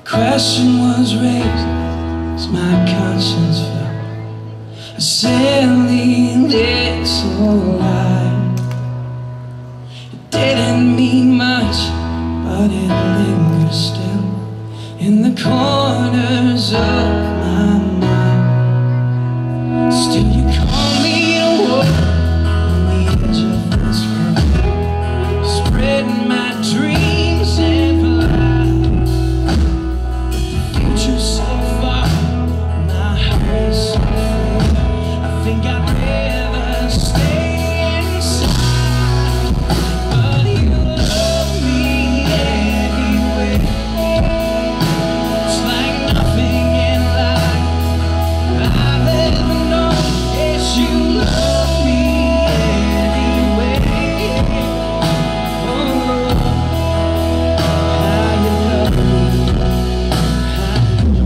Question was raised as my conscience fell a silly little lie. It didn't mean much, but it lingers still in the corners of my mind. Still you call me to walk on the edge of this world, spreading my dreams and fly. The future's so far, my heart is so free. I think I'd rather stay inside, but you love me anyway. It's like nothing in life I've ever known. Yes, you love me anyway. Oh, how you love me, how you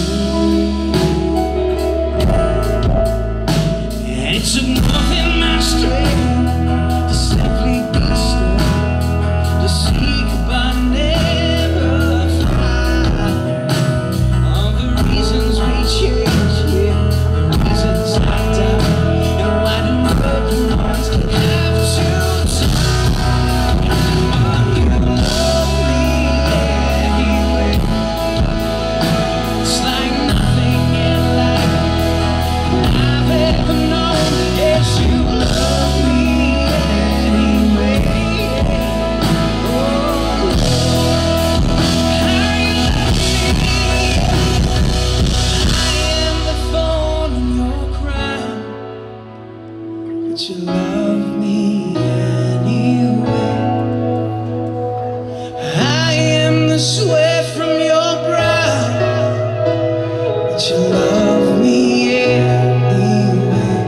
love me. And it took more than my strength to simply be still, to see goodbye never fly. All the reasons we change, yeah, the reasons I die, and why do broken hearts have to die? But you love me anyway. It's like nothing in life I've ever known. Yes, you love me anyway. Oh, how you love me. I am the thorn in your crown, but you love me anyway. I am the sweat from your brow, but you love me anyway.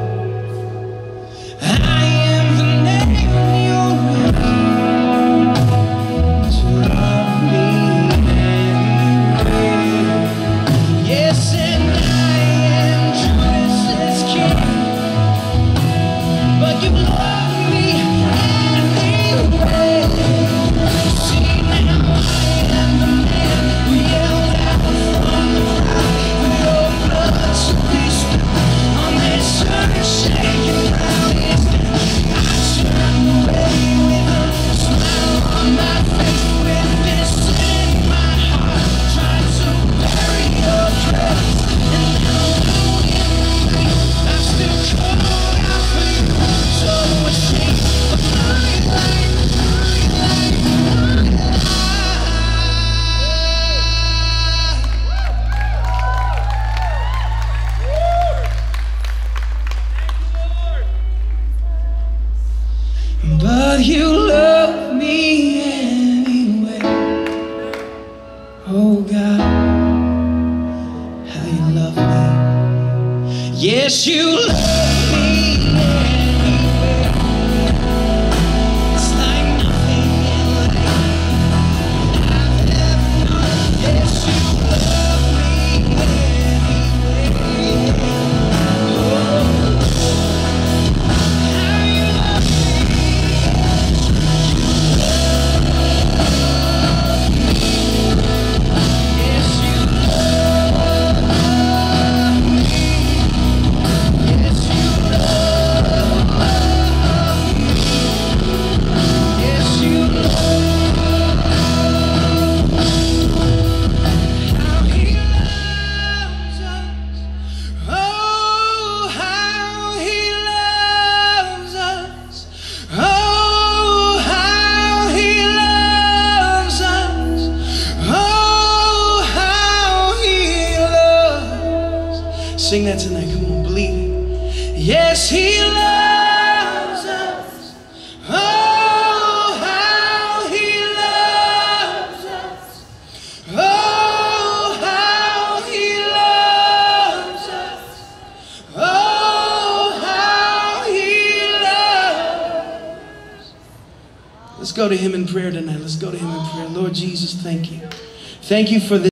I am the nail in your ring, but you love me anyway. Yes, and I am Judas's king, but you love me anyway. See, now I am the man who yelled out from the crowd with your blood to be spilled on this earth-shaking ground. Yes, I turned away with a smile on my face, with this in my heart, trying to bury your trace. And now alone in the rain, I'm still calling out for you, so ashamed of my life, my life, my life. But you love me anyway. Oh God, how you love me. Yes, you love me anyway. It's like nothing in life I've ever known. Yes, you love me anyway. Oh, how you love me. Yes, you love me. Yes, you love me. Yes, you love how he loves us. Oh, how he loves us. Oh, how he loves us. Oh, how he loves. Sing that tonight, come on, believe it. Yes, he loves us. Oh, how he loves us. Oh, how he loves us. Oh, how he loves. Let's go to him in prayer tonight. Let's go to him in prayer. Lord Jesus, thank you. Thank you for this.